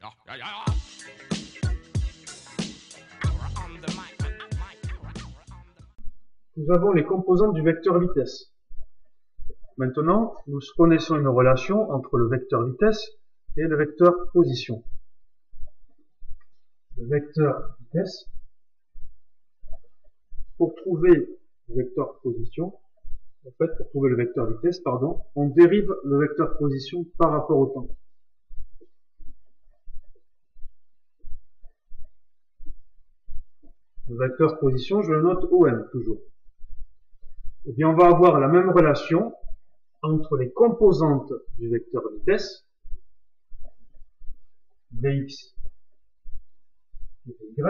Nous avons les composantes du vecteur vitesse. Maintenant, nous connaissons une relation entre le vecteur vitesse et le vecteur position. Le vecteur vitesse, pour trouver le vecteur position, pour trouver le vecteur vitesse, on dérive le vecteur position par rapport au temps. Le vecteur position, je le note OM toujours. Et bien, on va avoir la même relation entre les composantes du vecteur vitesse, Vx et Vy,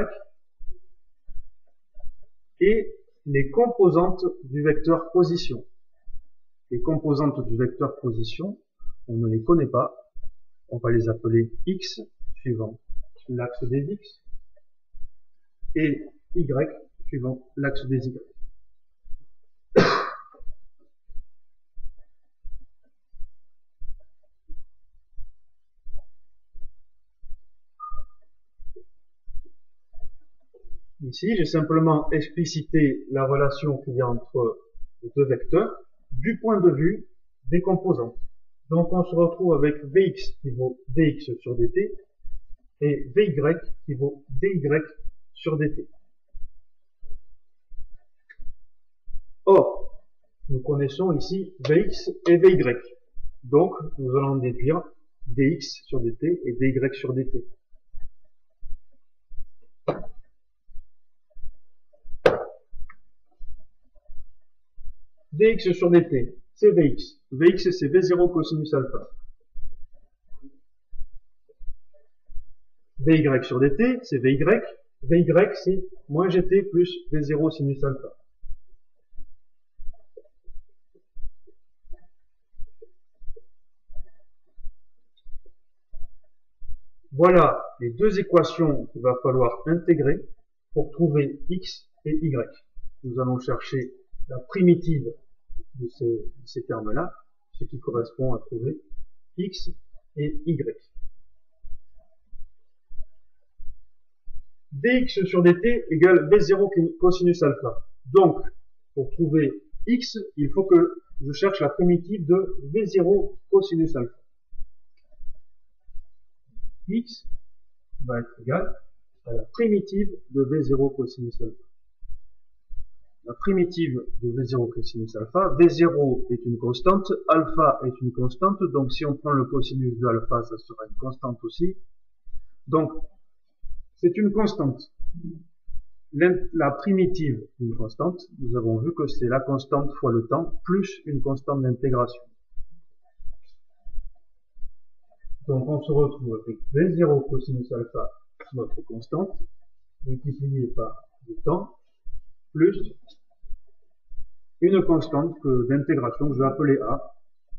et les composantes du vecteur position. Les composantes du vecteur position, on ne les connaît pas. On va les appeler x suivant l'axe des x et y suivant l'axe des y. Ici, j'ai simplement explicité la relation qu'il y a entre les deux vecteurs du point de vue des composantes. Donc, on se retrouve avec Vx qui vaut dx sur dt et Vy qui vaut dy sur dt. Or, nous connaissons ici Vx et Vy. Donc, nous allons déduire dx sur dt et dy sur dt. Dx sur dt, c'est Vx. Vx, c'est V0 cosinus alpha. Vy sur dt, c'est Vy. Vy, c'est moins gt plus V0 sinus alpha. Voilà les deux équations qu'il va falloir intégrer pour trouver x et y. Nous allons chercher la primitive de ces termes-là, ce qui correspond à trouver x et y. Dx sur dt égale V0 cosinus alpha. Donc, pour trouver x, il faut que je cherche la primitive de V0 cosinus alpha. X va être égal à la primitive de V0 cosinus alpha. La primitive de V0 cosinus alpha, V0 est une constante, alpha est une constante, donc si on prend le cosinus de alpha, ça sera une constante aussi. Donc, c'est une constante. La primitive d'une constante, nous avons vu que c'est la constante fois le temps, plus une constante d'intégration. Donc, on se retrouve avec V0 cosinus alpha, notre constante, multiplié par le temps, plus une constante d'intégration que je vais appeler A,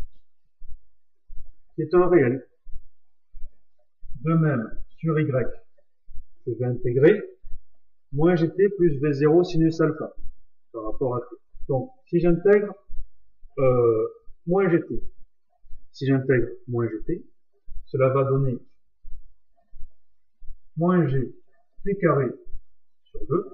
qui est un réel. De même, sur Y, je vais intégrer moins gt plus V0 sinus alpha par rapport à T. Donc, si j'intègre moins gt, si j'intègre moins gt, cela va donner moins g t carré sur 2.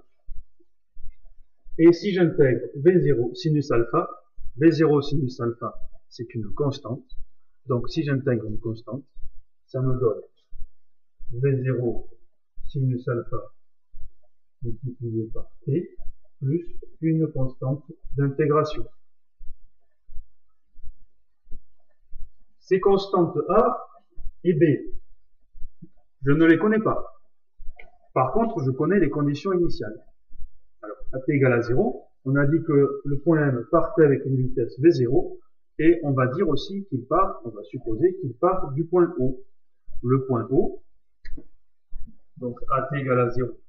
Et si j'intègre V0 sinus alpha, V0 sinus alpha, c'est une constante. Donc, si j'intègre une constante, ça me donne V0 sinus alpha multiplié par t plus une constante d'intégration. Ces constantes A et B, je ne les connais pas. Par contre, je connais les conditions initiales. Alors, at égale à 0, on a dit que le point M partait avec une vitesse V0, et on va dire aussi qu'il part, on va supposer qu'il part du point O. Le point O, donc at égale à 0,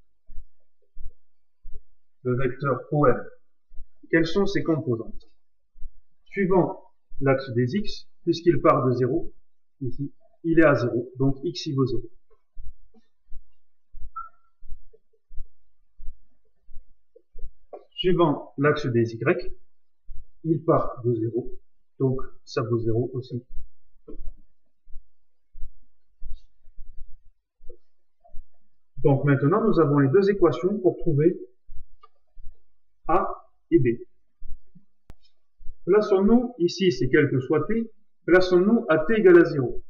le vecteur OM. Quelles sont ses composantes? Suivant l'axe des x, puisqu'il part de 0, ici, il est à 0, donc x y vaut 0. Suivant l'axe des y, il part de 0, donc ça vaut 0 aussi. Donc maintenant, nous avons les deux équations pour trouver A et B. Plaçons-nous, ici c'est quel que soit t, plaçons-nous à t égale à 0.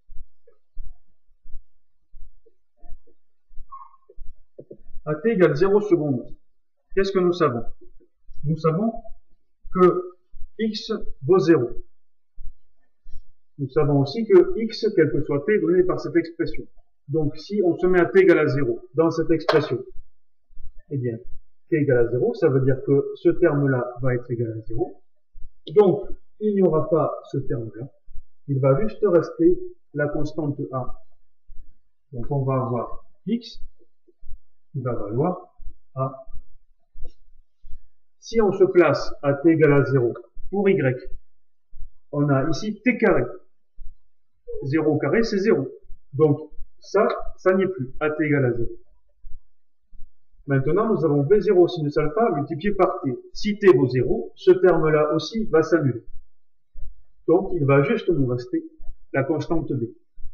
À t égale 0 secondes, qu'est-ce que nous savons? Nous savons que x vaut 0. Nous savons aussi que x, quel que soit t, est donné par cette expression. Donc si on se met à t égale à 0 dans cette expression, eh bien, t égale à 0, ça veut dire que ce terme-là va être égal à 0. Donc, il n'y aura pas ce terme-là. Il va juste rester la constante A. Donc, on va avoir x qui va valoir A. Si on se place à t égale à 0 pour y, on a ici t carré. 0 au carré, c'est 0. Donc, ça n'y est plus, à t égale à 0. Maintenant, nous avons V0 sinus alpha multiplié par t. Si t vaut 0, ce terme-là aussi va s'annuler. Donc, il va juste nous rester la constante b.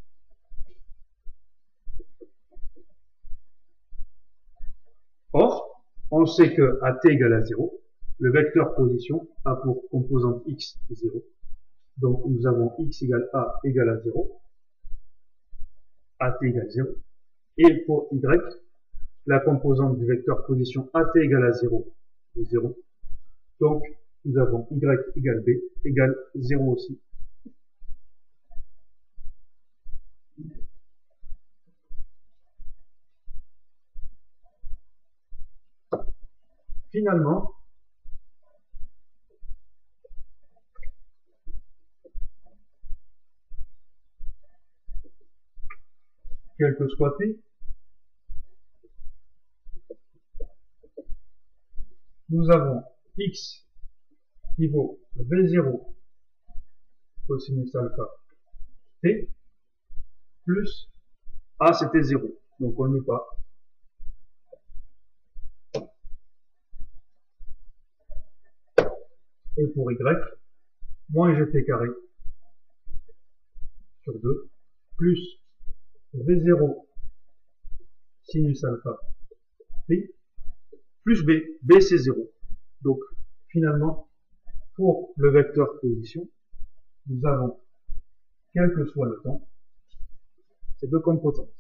Or, on sait que à t égale à 0, le vecteur position a pour composante x 0. Donc, nous avons x égale à 0, at égale 0. Et pour y, la composante du vecteur position at égale à 0 est 0. Donc, nous avons y égale b égale 0 aussi. Finalement, quel que soit t, nous avons x qui vaut v0 cosinus alpha t plus a c'était 0, donc on ne met pas. Et pour y, moins gt carré sur 2 plus v0 sinus alpha t plus b, b c'est 0. Donc finalement, pour le vecteur position, nous avons, quel que soit le temps, ces deux composantes.